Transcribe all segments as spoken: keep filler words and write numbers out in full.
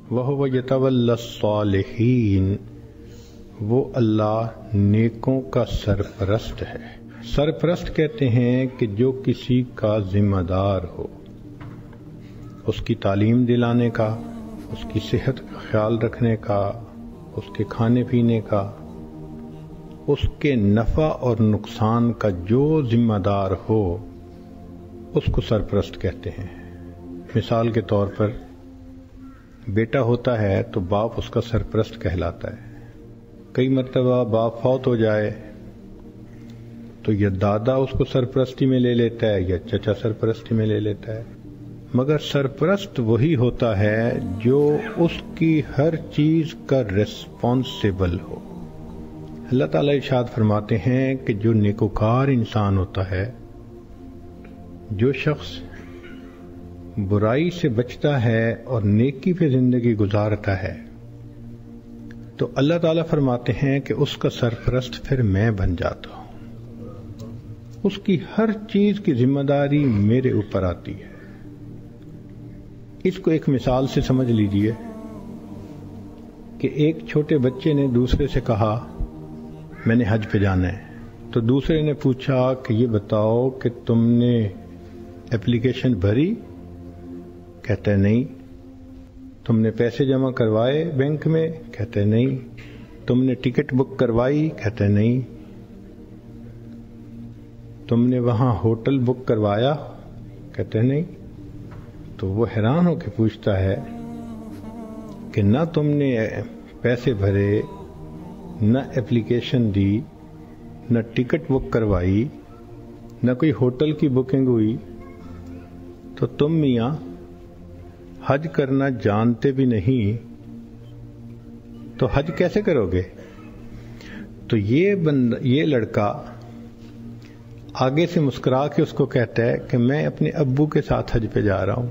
وَهُوَ يَتَوَلَّى الصَّالِحِينَ، وہ اللہ نیکوں کا سرپرست ہے۔ سرپرست کہتے ہیں کہ جو کسی کا ذمہ دار ہو، اس کی تعلیم دلانے کا، اس کی صحت کا خیال رکھنے کا، اس کے کھانے پینے کا، اس کے نفع اور نقصان کا جو ذمہ دار ہو اس کو سرپرست کہتے ہیں۔ مثال کے طور پر بیٹا ہوتا ہے تو باپ اس کا سرپرست کہلاتا ہے۔ کئی مرتبہ باپ فوت ہو جائے تو یا دادا اس کو سرپرستی میں لے لیتا ہے یا چچا سرپرستی میں لے لیتا ہے، مگر سرپرست وہی ہوتا ہے جو اس کی ہر چیز کا ریسپانسیبل ہو۔ اللہ تعالیٰ ارشاد فرماتے ہیں کہ جو نیکوکار انسان ہوتا ہے، جو شخص برائی سے بچتا ہے اور نیکی پہ زندگی گزارتا ہے، تو اللہ تعالیٰ فرماتے ہیں کہ اس کا سرپرست پھر میں بن جاتا ہوں، اس کی ہر چیز کی ذمہ داری میرے اوپر آتی ہے۔ اس کو ایک مثال سے سمجھ لیجئے کہ ایک چھوٹے بچے نے دوسرے سے کہا میں نے حج پہ جانا ہے، تو دوسرے نے پوچھا کہ یہ بتاؤ کہ تم نے اپلیکیشن بھری؟ کہتا ہے نہیں۔ تم نے پیسے جمع کروائے بینک میں؟ کہتا ہے نہیں۔ تم نے ٹکٹ بک کروائی؟ کہتا ہے نہیں۔ تم نے وہاں ہوٹل بک کروایا؟ کہتا ہے نہیں۔ تو وہ حیران ہو کے پوچھتا ہے کہ نہ تم نے پیسے بھرے، نہ اپلیکیشن دی، نہ ٹکٹ بک کروائی، نہ کوئی ہوٹل کی بکنگ ہوئی، تو تم میاں حج کرنا جانتے بھی نہیں، تو حج کیسے کرو گے؟ تو یہ بندہ یہ لڑکا آگے سے مسکرا کے اس کو کہتا ہے کہ میں اپنے ابو کے ساتھ حج پہ جا رہا ہوں۔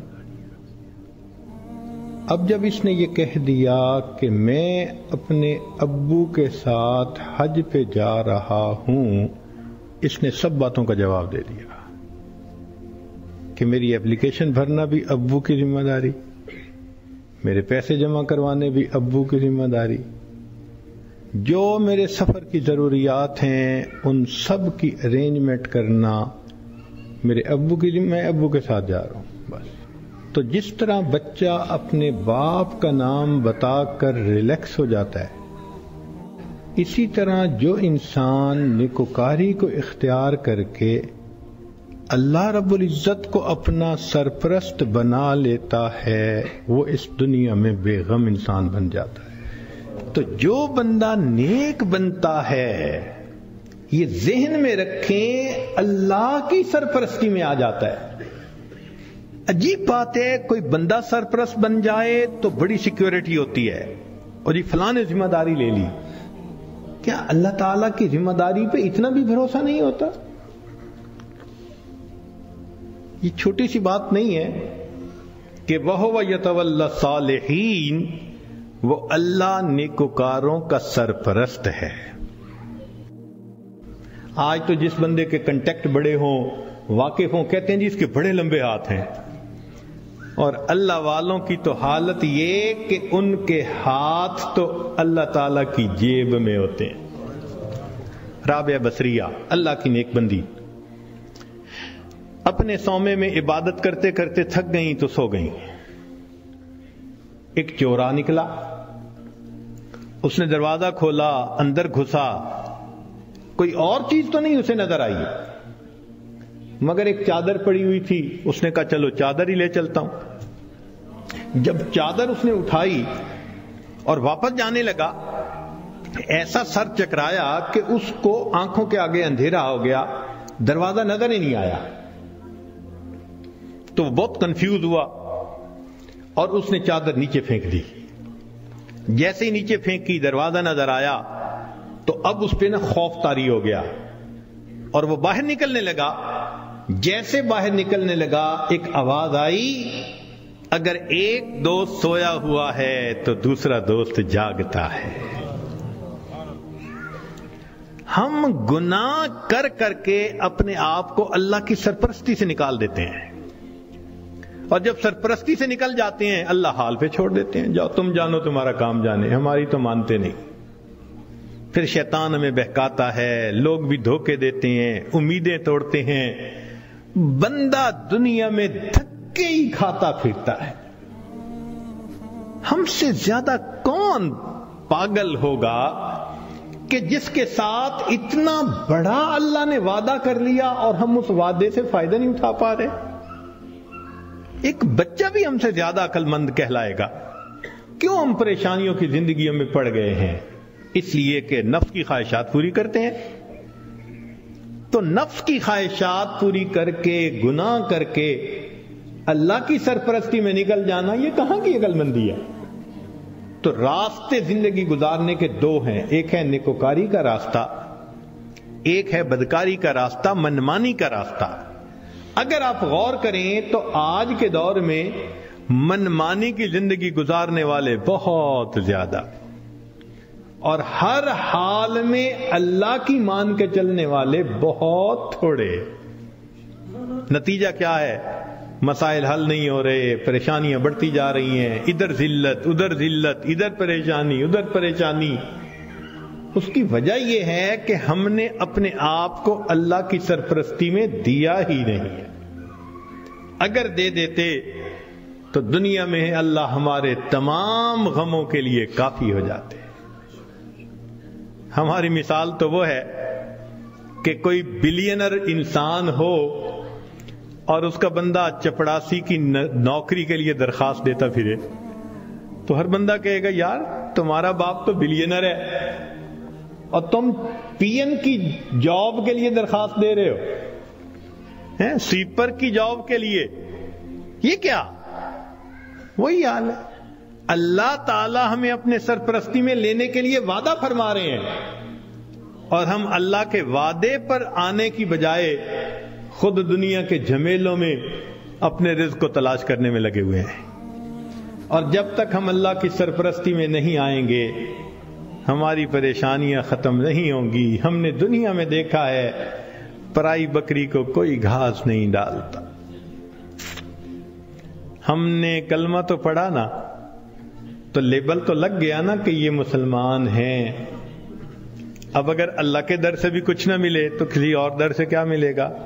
اب جب اس نے یہ کہہ دیا کہ میں اپنے ابو کے ساتھ حج پہ جا رہا ہوں، اس نے سب باتوں کا جواب دے دیا کہ میری اپلیکیشن بھرنا بھی ابو کی ذمہ داری، میرے پیسے جمع کروانے بھی ابو کی ذمہ داری، جو میرے سفر کی ضروریات ہیں ان سب کی ارینجمنٹ کرنا میرے ابو کی ذمہ، میں ابو کے ساتھ جا رہا ہوں بس۔ تو جس طرح بچہ اپنے باپ کا نام بتا کر ریلیکس ہو جاتا ہے، اسی طرح جو انسان نیکوکاری کو اختیار کر کے اللہ رب العزت کو اپنا سرپرست بنا لیتا ہے، وہ اس دنیا میں بے غم انسان بن جاتا ہے۔ تو جو بندہ نیک بنتا ہے، یہ ذہن میں رکھیں، اللہ کی سرپرستی میں آ جاتا ہے۔ عجیب بات ہے، کوئی بندہ سرپرست بن جائے تو بڑی سیکیورٹی ہوتی ہے، اور یہ فلاں نے ذمہ داری لے لی۔ کیا اللہ تعالیٰ کی ذمہ داری پہ اتنا بھی بھروسہ نہیں ہوتا؟ یہ چھوٹی سی بات نہیں ہے کہ وَهُوَ يَتَوَلَّى الصَّالِحِينَ، وہ اللہ نیکوکاروں کا سرپرست ہے۔ آج تو جس بندے کے کنٹیکٹ بڑے ہوں، واقف ہوں، کہتے ہیں جی اس کے بڑے لمبے ہاتھ ہیں، اور اللہ والوں کی تو حالت یہ کہ ان کے ہاتھ تو اللہ تعالی کی جیب میں ہوتے ہیں۔ رابعہ بصریہ اللہ کی نیک بندی، اپنے سومے میں عبادت کرتے کرتے تھک گئیں تو سو گئیں۔ ایک چورا نکلا، اس نے دروازہ کھولا، اندر گھسا، کوئی اور چیز تو نہیں اسے نظر آئی، مگر ایک چادر پڑی ہوئی تھی، اس نے کہا چلو چادر ہی لے چلتا ہوں۔ جب چادر اس نے اٹھائی اور واپس جانے لگا، ایسا سر چکرایا کہ اس کو آنکھوں کے آگے اندھیرا ہو گیا، دروازہ نظر ہی نہیں آیا۔ تو وہ بہت کنفیوز ہوا اور اس نے چادر نیچے پھینک دی۔ جیسے ہی نیچے پھینکی، دروازہ نظر آیا، تو اب اس پہ نا خوف طاری ہو گیا اور وہ باہر نکلنے لگا۔ جیسے باہر نکلنے لگا، ایک آواز آئی، اگر ایک دوست سویا ہوا ہے تو دوسرا دوست جاگتا ہے۔ ہم گناہ کر کر کے اپنے آپ کو اللہ کی سرپرستی سے نکال دیتے ہیں، اور جب سرپرستی سے نکل جاتے ہیں اللہ حال پہ چھوڑ دیتے ہیں، جاؤ تم جانو تمہارا کام جانے، ہماری تو مانتے نہیں۔ پھر شیطان ہمیں بہکاتا ہے، لوگ بھی دھوکے دیتے ہیں، امیدیں توڑتے ہیں، بندہ دنیا میں دھکے ہی کھاتا پھرتا ہے۔ ہم سے زیادہ کون پاگل ہوگا کہ جس کے ساتھ اتنا بڑا اللہ نے وعدہ کر لیا اور ہم اس وعدے سے فائدہ نہیں اٹھا پا رہے؟ ایک بچہ بھی ہم سے زیادہ عقل مند کہلائے گا۔ کیوں ہم پریشانیوں کی زندگیوں میں پڑ گئے ہیں؟ اس لیے کہ نفس کی خواہشات پوری کرتے ہیں۔ تو نفس کی خواہشات پوری کر کے، گناہ کر کے اللہ کی سرپرستی میں نکل جانا، یہ کہاں کی عقل مندی ہے؟ تو راستے زندگی گزارنے کے دو ہیں، ایک ہے نیکوکاری کا راستہ، ایک ہے بدکاری کا راستہ، منمانی کا راستہ۔ اگر آپ غور کریں تو آج کے دور میں منمانی کی زندگی گزارنے والے بہت زیادہ، اور ہر حال میں اللہ کی مان کے چلنے والے بہت تھوڑے۔ نتیجہ کیا ہے؟ مسائل حل نہیں ہو رہے، پریشانیاں بڑھتی جا رہی ہیں، ادھر ذلت ادھر ذلت، ادھر پریشانی ادھر پریشانی۔ اس کی وجہ یہ ہے کہ ہم نے اپنے آپ کو اللہ کی سرپرستی میں دیا ہی نہیں ہے۔ اگر دے دیتے تو دنیا میں اللہ ہمارے تمام غموں کے لیے کافی ہو جاتے۔ ہماری مثال تو وہ ہے کہ کوئی بلینر انسان ہو اور اس کا بندہ چپڑاسی کی نوکری کے لیے درخواست دیتا پھرے، تو ہر بندہ کہے گا یار تمہارا باپ تو بلینر ہے اور تم پی این کی جاب کے لیے درخواست دے رہے ہو، سویپر کی جاب کے لیے، یہ کیا؟ وہی حال ہے۔ اللہ تعالی ہمیں اپنے سرپرستی میں لینے کے لیے وعدہ فرما رہے ہیں، اور ہم اللہ کے وعدے پر آنے کی بجائے خود دنیا کے جھمیلوں میں اپنے رزق کو تلاش کرنے میں لگے ہوئے ہیں۔ اور جب تک ہم اللہ کی سرپرستی میں نہیں آئیں گے ہماری پریشانیاں ختم نہیں ہوں گی۔ ہم نے دنیا میں دیکھا ہے پرائی بکری کو کوئی گھاس نہیں ڈالتا۔ ہم نے کلمہ تو پڑھا نا، تو لیبل تو لگ گیا نا کہ یہ مسلمان ہیں۔ اب اگر اللہ کے در سے بھی کچھ نہ ملے تو کسی اور در سے کیا ملے گا؟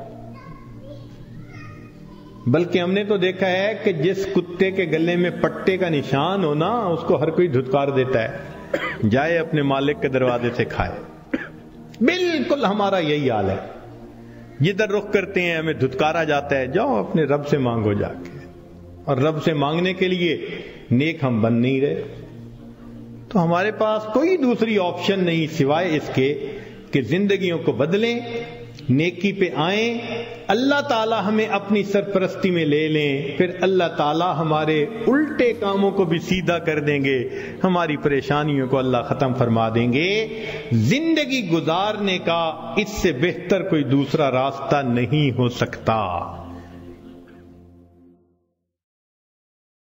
بلکہ ہم نے تو دیکھا ہے کہ جس کتے کے گلے میں پٹے کا نشان ہو نا، اس کو ہر کوئی دھتکار دیتا ہے، جائے اپنے مالک کے دروازے سے کھائے۔ بالکل ہمارا یہی حال ہے، جدھر رخ کرتے ہیں ہمیں دھتکارا جاتا ہے، جاؤ اپنے رب سے مانگو جا کے۔ اور رب سے مانگنے کے لیے نیک ہم بن نہیں رہے، تو ہمارے پاس کوئی دوسری آپشن نہیں سوائے اس کے کہ زندگیوں کو بدلیں، نیکی پہ آئیں، اللہ تعالی ہمیں اپنی سرپرستی میں لے لیں، پھر اللہ تعالی ہمارے الٹے کاموں کو بھی سیدھا کر دیں گے، ہماری پریشانیوں کو اللہ ختم فرما دیں گے۔ زندگی گزارنے کا اس سے بہتر کوئی دوسرا راستہ نہیں ہو سکتا۔